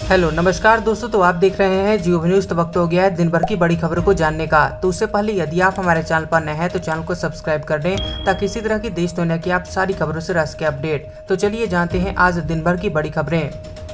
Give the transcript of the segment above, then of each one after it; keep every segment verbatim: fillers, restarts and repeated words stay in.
Hello नमस्कार दोस्तों, तो आप देख रहे हैं जियो न्यूज़। तो वक्त हो गया है दिन भर की बड़ी खबरों को जानने का। तो उससे पहले यदि आप हमारे चैनल पर नए हैं तो चैनल को सब्सक्राइब कर दें, ताकि इसी तरह की देश दुनिया की आप सारी खबरों से रह सके अपडेट। तो चलिए जानते हैं आज दिन भर की बड़ी खबरें।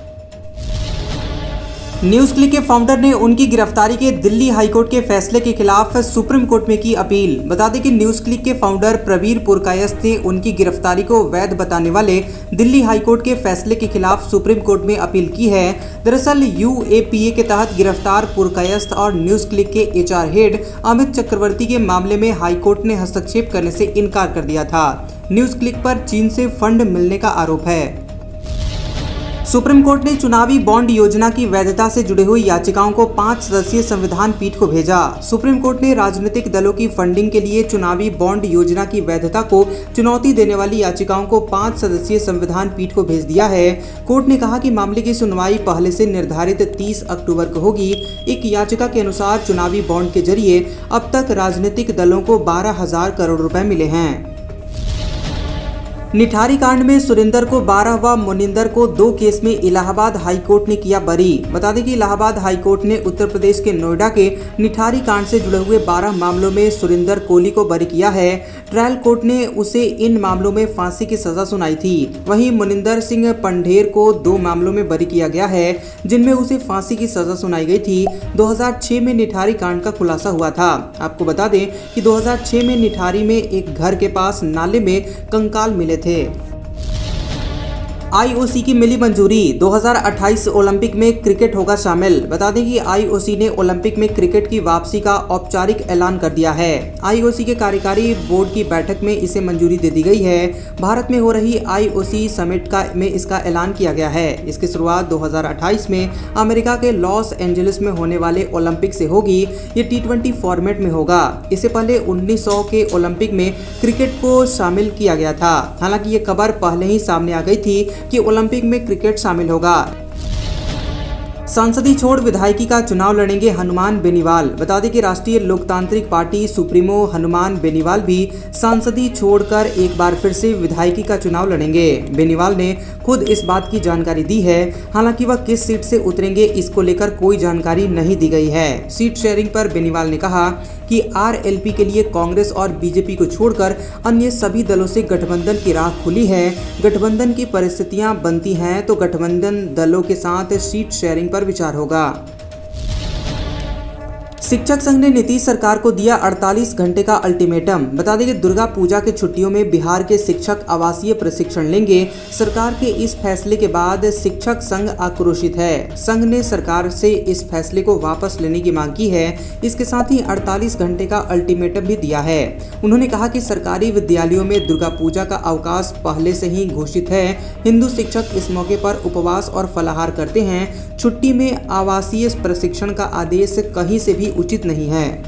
न्यूज़ क्लिक के फाउंडर ने उनकी गिरफ्तारी के दिल्ली हाईकोर्ट के फैसले के खिलाफ सुप्रीम कोर्ट में की अपील। बता दें कि न्यूज़ क्लिक के फाउंडर प्रवीर पुरकायस्थ ने उनकी गिरफ्तारी को वैध बताने वाले दिल्ली हाईकोर्ट के फैसले के खिलाफ सुप्रीम कोर्ट में अपील की है। दरअसल यू ए पी ए के तहत गिरफ्तार पुरकायस्थ और न्यूज़ क्लिक के H R head Amit Chakraborty के मामले में हाईकोर्ट ने हस्तक्षेप करने से इनकार कर दिया था। न्यूज़ क्लिक पर चीन से फंड मिलने का आरोप है। सुप्रीम कोर्ट ने चुनावी बॉन्ड योजना की वैधता से जुड़ी हुई याचिकाओं को पांच सदस्यीय संविधान पीठ को भेजा। सुप्रीम कोर्ट ने राजनीतिक दलों की फंडिंग के लिए चुनावी बॉन्ड योजना की वैधता को चुनौती देने वाली याचिकाओं को पांच सदस्यीय संविधान पीठ को भेज दिया है। कोर्ट ने कहा कि मामले की सुनवाई पहले से निर्धारित तीस अक्टूबर को होगी। एक याचिका के अनुसार चुनावी बॉन्ड के जरिए अब तक राजनीतिक दलों को बारह हजार करोड़ रुपए मिले हैं। निठारी कांड में सुरेंद्र को बारह व मुनिंदर को दो केस में इलाहाबाद हाईकोर्ट ने किया बरी। बता दें कि इलाहाबाद हाईकोर्ट ने उत्तर प्रदेश के नोएडा के निठारी कांड से जुड़े हुए बारह मामलों में सुरेंद्र कोहली को बरी किया है। ट्रायल कोर्ट ने उसे इन मामलों में फांसी की सजा सुनाई थी। वहीं मुनिंदर सिंह पंढेर को दो मामलों में बरी किया गया है, जिनमें उसे फांसी की सजा सुनाई गई थी। दो हजार छह में निठारी कांड का खुलासा हुआ था। आपको बता दें कि दो हजार छह में निठारी में एक घर के पास नाले में कंकाल मिले थे। आई ओ सी की मिली मंजूरी, दो हज़ार अट्ठाईस ओलंपिक में क्रिकेट होगा शामिल। बता दें कि आई ओ सी ने ओलंपिक में क्रिकेट की वापसी का औपचारिक ऐलान कर दिया है। आई ओ सी के कार्यकारी बोर्ड की बैठक में इसे मंजूरी दे दी गई है। भारत में हो रही आई ओ सी समिट का में इसका ऐलान किया गया है। इसकी शुरुआत दो हज़ार अट्ठाईस में अमेरिका के लॉस एंजलिस में होने वाले ओलंपिक से होगी। ये टी ट्वेंटी फॉर्मेट में होगा। इससे पहले उन्नीस सौ के ओलंपिक में क्रिकेट को शामिल किया गया था। हालांकि ये खबर पहले ही सामने आ गई थी कि ओलंपिक में क्रिकेट शामिल होगा। सांसदी छोड़ विधायकी का चुनाव लड़ेंगे हनुमान बेनीवाल। बता दें कि राष्ट्रीय लोकतांत्रिक पार्टी सुप्रीमो हनुमान बेनीवाल भी सांसदी छोड़कर एक बार फिर से विधायकी का चुनाव लड़ेंगे। बेनीवाल ने खुद इस बात की जानकारी दी है। हालांकि वह किस सीट से उतरेंगे इसको लेकर कोई जानकारी नहीं दी गई है। सीट शेयरिंग पर बेनीवाल ने कहा कि आर एल पी के लिए कांग्रेस और बी जे पी को छोड़कर अन्य सभी दलों से गठबंधन की राह खुली है। गठबंधन की परिस्थितियां बनती हैं तो गठबंधन दलों के साथ सीट शेयरिंग पर विचार होगा। शिक्षक संघ ने नीतीश सरकार को दिया अड़तालीस घंटे का अल्टीमेटम। बता दें कि दुर्गा पूजा के छुट्टियों में बिहार के शिक्षक आवासीय प्रशिक्षण लेंगे। सरकार के इस फैसले के बाद शिक्षक संघ आक्रोशित है। संघ ने सरकार से इस फैसले को वापस लेने की मांग की है। इसके साथ ही अड़तालीस घंटे का अल्टीमेटम भी दिया है। उन्होंने कहा कि सरकारी विद्यालयों में दुर्गा पूजा का अवकाश पहले से ही घोषित है। हिंदू शिक्षक इस मौके पर उपवास और फलाहार करते हैं। छुट्टी में आवासीय प्रशिक्षण का आदेश कहीं से भी उचित नहीं है।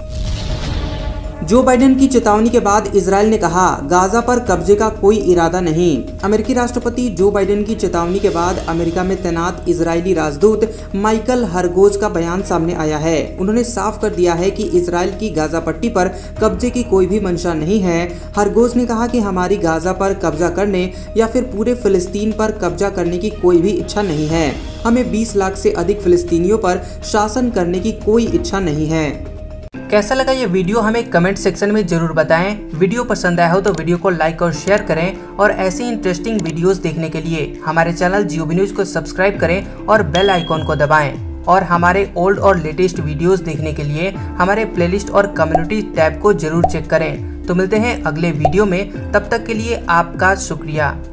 जो बाइडेन की चेतावनी के बाद इजरायल ने कहा गाजा पर कब्जे का कोई इरादा नहीं। अमेरिकी राष्ट्रपति जो बाइडेन की चेतावनी के बाद अमेरिका में तैनात इजरायली राजदूत माइकल हरगोज का बयान सामने आया है। उन्होंने साफ कर दिया है कि इजरायल की गाजा पट्टी पर कब्जे की कोई भी मंशा नहीं है। हरगोज ने कहा कि हमारी गाजा पर कब्जा करने या फिर पूरे फिलिस्तीन पर कब्जा करने की कोई भी इच्छा नहीं है। हमें बीस लाख से अधिक फिलिस्तीनियों पर शासन करने की कोई इच्छा नहीं है। कैसा लगा ये वीडियो हमें कमेंट सेक्शन में जरूर बताएं। वीडियो पसंद आया हो तो वीडियो को लाइक और शेयर करें, और ऐसी इंटरेस्टिंग वीडियोस देखने के लिए हमारे चैनल जियो न्यूज़ को सब्सक्राइब करें और बेल आइकॉन को दबाएं। और हमारे ओल्ड और लेटेस्ट वीडियोस देखने के लिए हमारे प्लेलिस्ट और कम्युनिटी टैब को जरूर चेक करें। तो मिलते हैं अगले वीडियो में, तब तक के लिए आपका शुक्रिया।